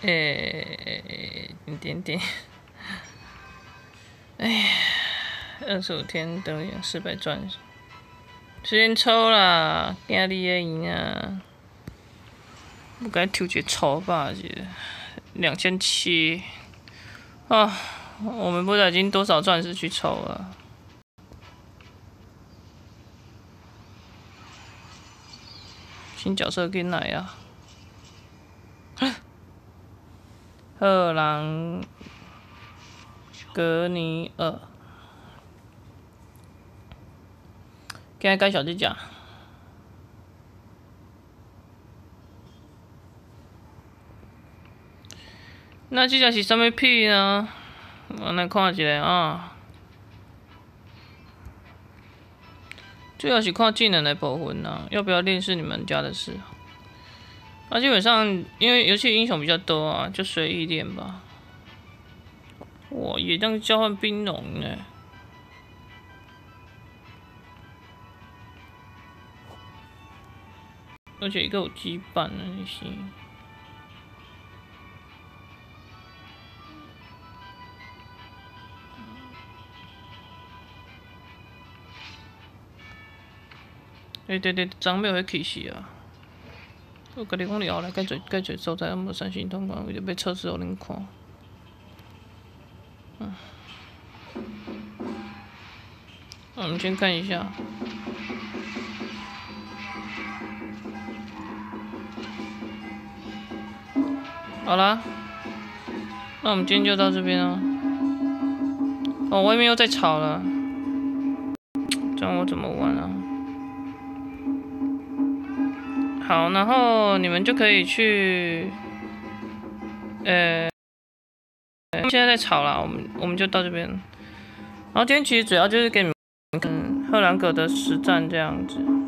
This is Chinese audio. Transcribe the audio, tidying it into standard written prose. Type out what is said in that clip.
点，哎呀，25天等于400钻，随便抽啦，惊你的赢啊！我该抽一个抽吧，是2700啊！我们不知道已经多少钻石去抽了。新角色进来啊！赫朗格尼尔，今日介绍这只。那这只是什么屁呢？我来看一下啊。主要是看技能的部分啊，要不要练是你们家的事。啊，基本上因为游戏英雄比较多啊，就随意练吧。哇，也当交换兵龙呢。而且一个有羁绊的那些。对，长没有迄气势啊！我甲你讲了后来，介侪所在，无三星通关，为着要测试互恁看。我们先看一下。好啦，那我们今天就到这边哦。哦，外面又在吵了，这样我怎么玩啊？好，然后你们就可以去，现在在吵啦，我们就到这边。然后今天其实主要就是给你们看赫兰格的实战这样子。